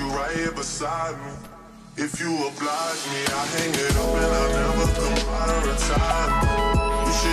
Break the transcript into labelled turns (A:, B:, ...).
A: you right here beside me. If you oblige me, I hang it up and I'll never come out of retirement. We should